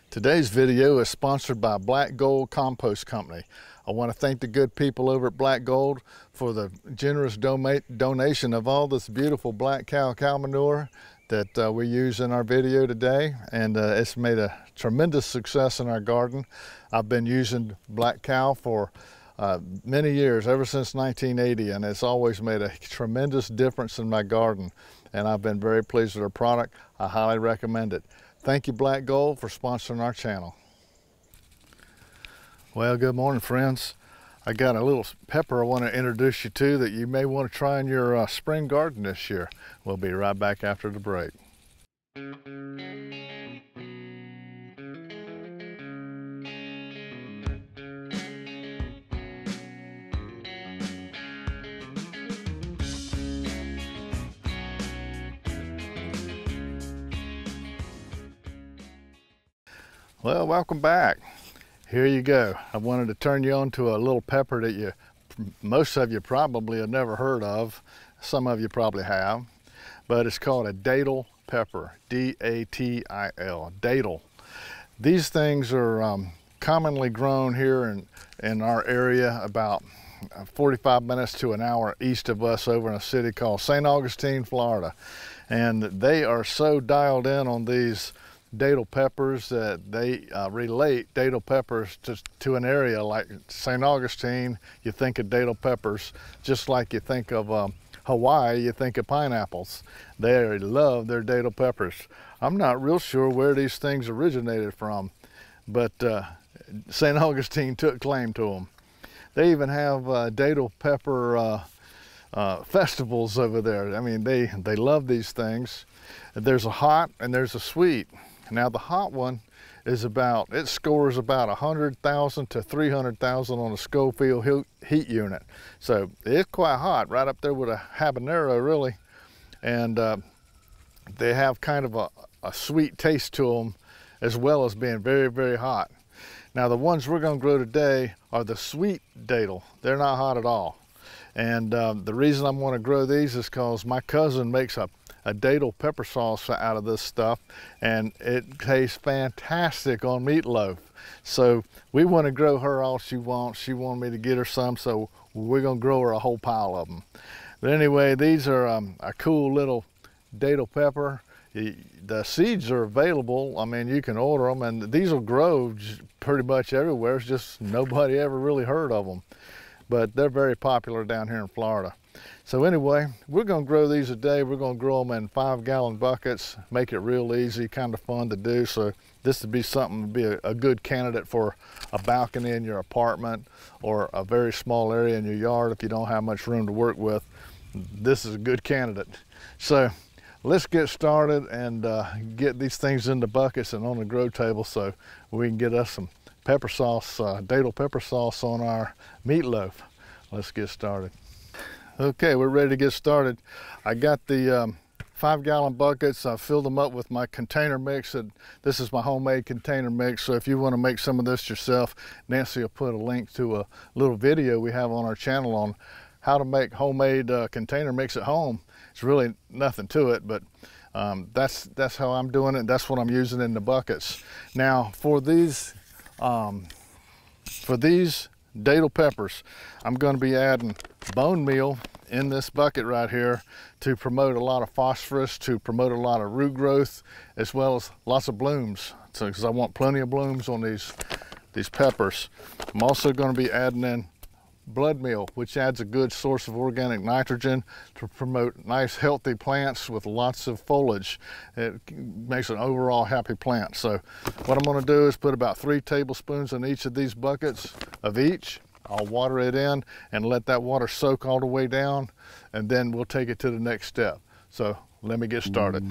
Today's video is sponsored by Black Gold Compost Company. I want to thank the good people over at Black Gold for the generous donation of all this beautiful black cow manure that we use in our video today, and it's made a tremendous success in our garden. I've been using black cow for many years, ever since 1980, and it's always made a tremendous difference in my garden, and I've been very pleased with our product. I highly recommend it. Thank you, Black Gold, for sponsoring our channel. Well, good morning, friends. I got a little pepper I want to introduce you to that you may want to try in your spring garden this year. We'll be right back after the break. Well, welcome back. Here you go. I wanted to turn you on to a little pepper that most of you probably have never heard of. Some of you probably have, but it's called a datil pepper, D-A-T-I-L, datil. These things are commonly grown here in our area, about 45 minutes to an hour east of us, over in a city called St. Augustine, Florida. And they are so dialed in on these datil peppers that they relate datil peppers to an area like St. Augustine. You think of datil peppers just like you think of Hawaii, you think of pineapples. They love their datil peppers. I'm not real sure where these things originated from, but St. Augustine took claim to them. They even have datil pepper festivals over there. I mean, they love these things. There's a hot and there's a sweet. Now the hot one is it scores about 100,000 to 300,000 on a Scoville heat unit. So it's quite hot, right up there with a habanero really. And they have kind of a sweet taste to them, as well as being very, very hot. Now the ones we're gonna grow today are the sweet datil. They're not hot at all. And the reason I'm gonna grow these is because my cousin makes a datil pepper sauce out of this stuff, and it tastes fantastic on meatloaf. So we want to grow her all she wants. She wanted me to get her some, so we're going to grow her a whole pile of them. But anyway, these are a cool little datil pepper. The seeds are available. I mean, you can order them, and these will grow pretty much everywhere. It's just nobody ever really heard of them. But they're very popular down here in Florida. So anyway, we're going to grow these today. We're going to grow them in 5-gallon buckets, make it real easy, kind of fun to do. So this would be something to be a good candidate for a balcony in your apartment, or a very small area in your yard if you don't have much room to work with. This is a good candidate. So let's get started and get these things into buckets and on the grow table so we can get us some pepper sauce, datil pepper sauce on our meatloaf. Let's get started. Okay, we're ready to get started. I got the 5-gallon buckets. I filled them up with my container mix. This is my homemade container mix, so if you want to make some of this yourself, Nancy will put a link to a little video we have on our channel on how to make homemade container mix at home. It's really nothing to it, but that's how I'm doing it. That's what I'm using in the buckets. Now for these datil peppers, I'm going to be adding bone meal in this bucket right here to promote a lot of phosphorus, to promote a lot of root growth, as well as lots of blooms. So, because I want plenty of blooms on these peppers. I'm also going to be adding in blood meal, which adds a good source of organic nitrogen to promote nice healthy plants with lots of foliage. It makes an overall happy plant. So what I'm going to do is put about 3 tablespoons in each of these buckets of each. I'll water it in and let that water soak all the way down, and then we'll take it to the next step. So let me get started.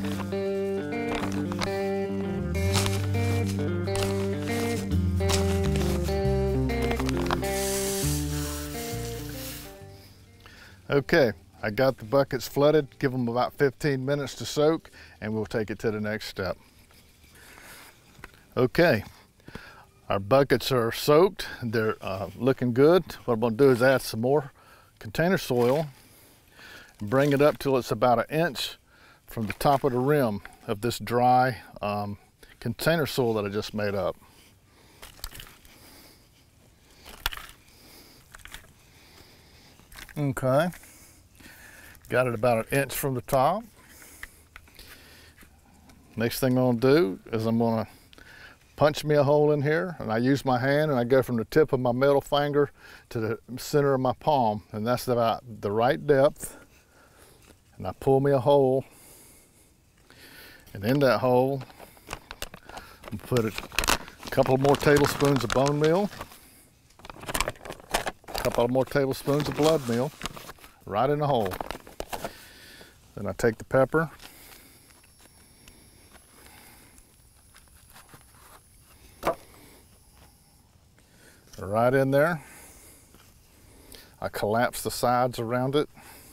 Okay, I got the buckets flooded. Give them about 15 minutes to soak, and we'll take it to the next step. Okay, our buckets are soaked. They're looking good. What I'm going to do is add some more container soil and bring it up till it's about 1 inch from the top of the rim of this dry container soil that I just made up. Okay, got it about an inch from the top. Next thing I'm gonna do is I'm gonna punch me a hole in here, and I use my hand and I go from the tip of my middle finger to the center of my palm, and that's about the right depth. And I pull me a hole, and in that hole I put a couple more tablespoons of bone meal, a couple more tablespoons of blood meal, right in the hole. Then I take the pepper, right in there. I collapse the sides around it,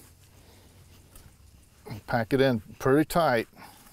pack it in pretty tight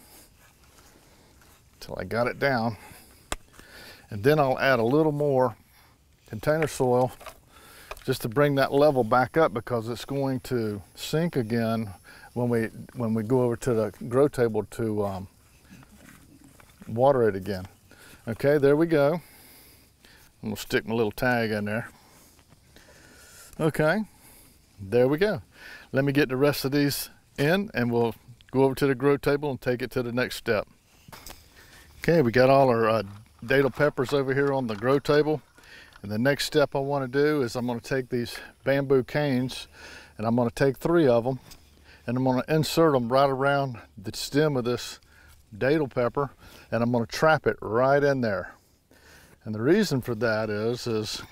until I got it down, and then I'll add a little more container soil just to bring that level back up, because it's going to sink again when we go over to the grow table to water it again. Okay, there we go. I'm gonna stick my little tag in there. Okay, there we go. Let me get the rest of these in and we'll go over to the grow table and take it to the next step. Okay, we got all our datil peppers over here on the grow table. And the next step I want to do is I'm going to take these bamboo canes, and I'm going to take 3 of them, and I'm going to insert them right around the stem of this datil pepper, and I'm going to trap it right in there. And the reason for that is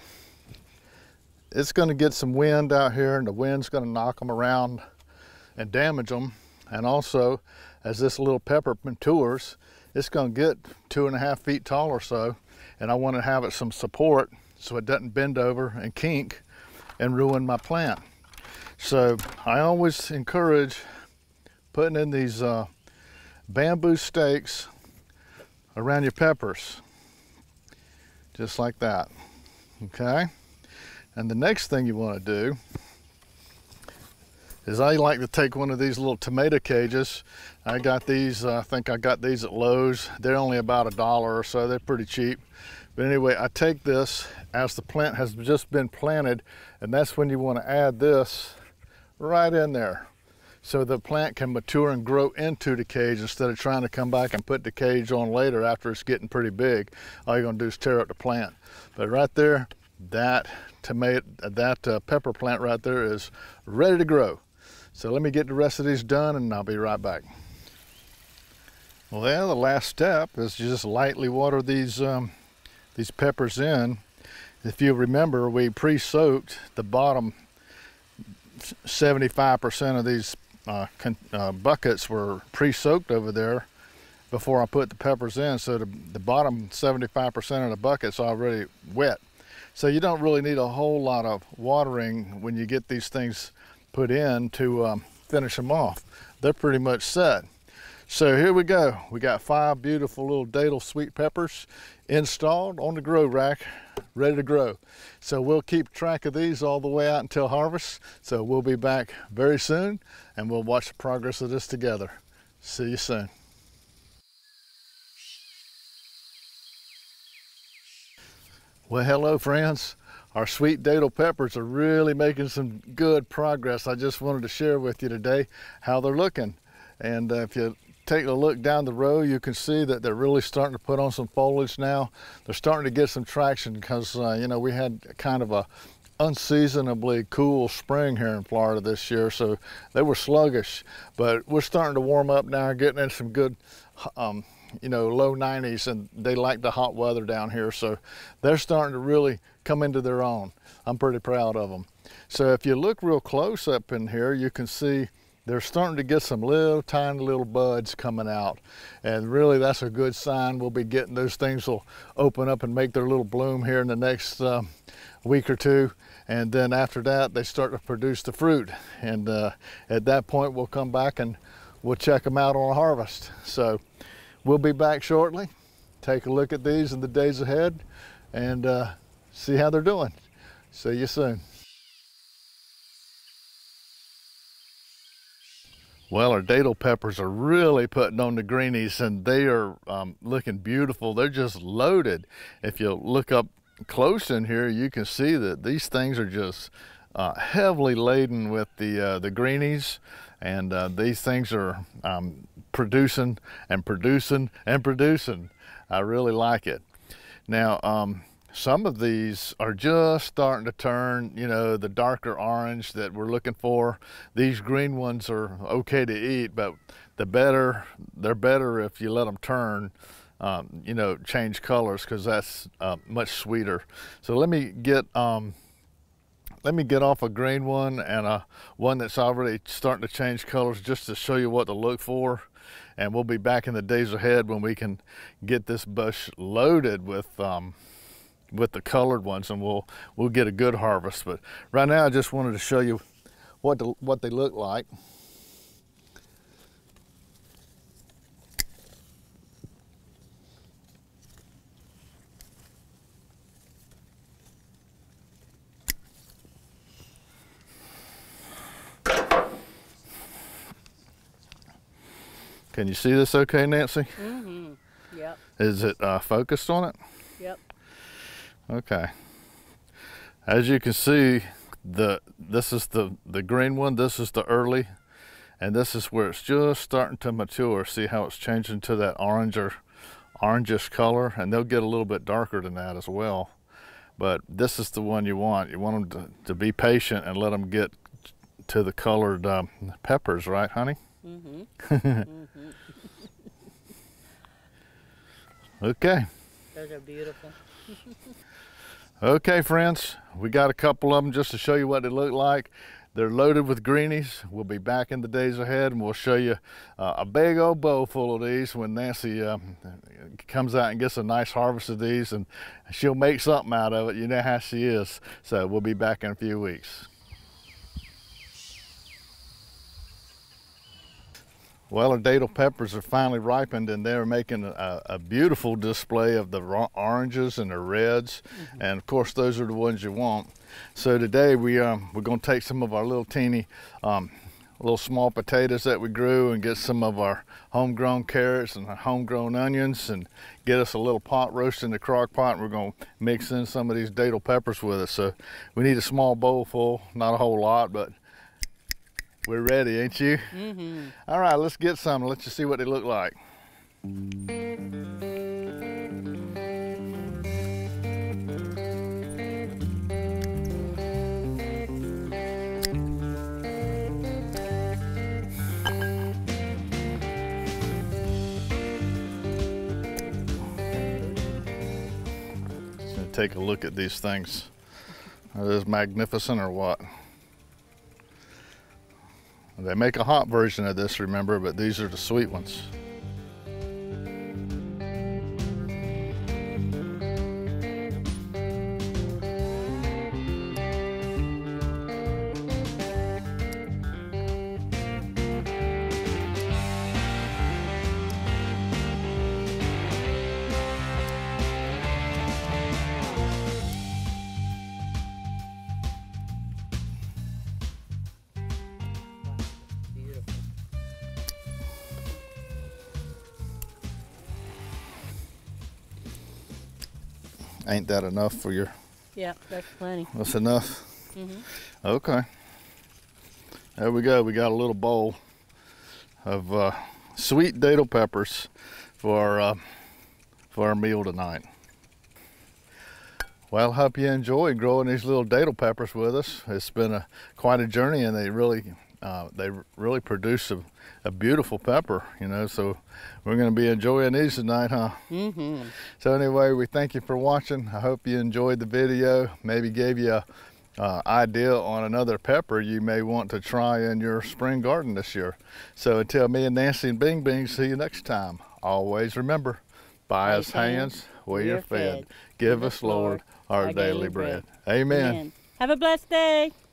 it's going to get some wind out here, and the wind's going to knock them around and damage them. And also, as this little pepper matures, it's going to get 2.5 feet tall or so, and I want to have it some support so it doesn't bend over and kink and ruin my plant. So I always encourage putting in these bamboo stakes around your peppers, just like that. Okay, and the next thing you want to do is I like to take one of these little tomato cages. I got these, I think I got these at Lowe's. They're only about $1 or so, they're pretty cheap. But anyway, I take this as the plant has just been planted, and that's when you want to add this right in there, so the plant can mature and grow into the cage instead of trying to come back and put the cage on later after it's getting pretty big. All you're going to do is tear up the plant. But right there, that pepper plant right there is ready to grow. So let me get the rest of these done and I'll be right back. Well, the last step is just lightly water these peppers in. If you remember, we pre-soaked the bottom 75% of these buckets were pre-soaked over there before I put the peppers in, so the bottom 75% of the bucket's already wet. So you don't really need a whole lot of watering when you get these things put in to finish them off. They're pretty much set. So here we go. We got 5 beautiful little datil sweet peppers installed on the grow rack, ready to grow. So we'll keep track of these all the way out until harvest. So we'll be back very soon and we'll watch the progress of this together. See you soon. Well, hello friends. Our sweet datil peppers are really making some good progress. I just wanted to share with you today how they're looking. And if you take a look down the row, you can see that they're really starting to put on some foliage now. They're starting to get some traction because, you know, we had kind of a unseasonably cool spring here in Florida this year, so they were sluggish. But we're starting to warm up now, getting in some good, you know, low 90s, and they like the hot weather down here, so they're starting to really come into their own. I'm pretty proud of them. So if you look real close up in here, you can see they're starting to get some little tiny little buds coming out, and really that's a good sign. We'll be getting those things will open up and make their little bloom here in the next week or two, and then after that they start to produce the fruit, and at that point we'll come back and we'll check them out on a harvest. So we'll be back shortly, take a look at these in the days ahead, and see how they're doing. See you soon. Well, our datil peppers are really putting on the greenies, and they are looking beautiful. They're just loaded. If you look up close in here, you can see that these things are just heavily laden with the greenies, and these things are producing and producing and producing. I really like it. Now, some of these are just starting to turn, you know, the darker orange that we're looking for. These green ones are okay to eat, but they're better if you let them turn, you know, change colors, because that's much sweeter. So let me get off a green one and one that's already starting to change colors, just to show you what to look for. And we'll be back in the days ahead when we can get this bush loaded with the colored ones, and we'll get a good harvest. But right now I just wanted to show you what they look like. Can you see this okay, Nancy? Mm-hmm. Yep. Is it focused on it? Yep. Okay. As you can see, this is the green one, this is the early, and this is where it's just starting to mature. See how it's changing to that orangish color, and they'll get a little bit darker than that as well. But this is the one you want. You want them to be patient and let them get to the colored peppers, right, honey? Mm-hmm. Mm-hmm. Okay. Those are beautiful. Okay, friends, we got a couple of them just to show you what they look like. They're loaded with greenies. We'll be back in the days ahead, and we'll show you a big old bowl full of these when Nancy comes out and gets a nice harvest of these, and she'll make something out of it. You know how she is. So we'll be back in a few weeks. Well, our datil peppers are finally ripened, and they're making a beautiful display of the oranges and the reds. Mm-hmm. And of course, those are the ones you want. So today we're going to take some of our little teeny, little small potatoes that we grew, and get some of our homegrown carrots and homegrown onions, and get us a little pot roast in the crock pot. And we're going to mix in some of these datil peppers with us. So we need a small bowl full, not a whole lot, but we're ready, ain't you? Mm-hmm. All right, let's get some. Let's just see what they look like. Just gonna take a look at these things. Are those magnificent or what? They make a hot version of this, remember, but these are the sweet ones. Ain't that enough for your... Yeah, that's plenty. That's enough? Mm-hmm. Okay. There we go. We got a little bowl of sweet datil peppers for our meal tonight. Well, I hope you enjoy growing these little datil peppers with us. It's been quite a journey, and they really produce a beautiful pepper, you know, so we're going to be enjoying these tonight, huh? Mm-hmm. So anyway, we thank you for watching. I hope you enjoyed the video, maybe gave you an idea on another pepper you may want to try in your spring garden this year. So until me and Nancy and Bing Bing see you next time, always remember, by His hands we are fed. Give us, Lord, our daily bread. Amen. Have a blessed day.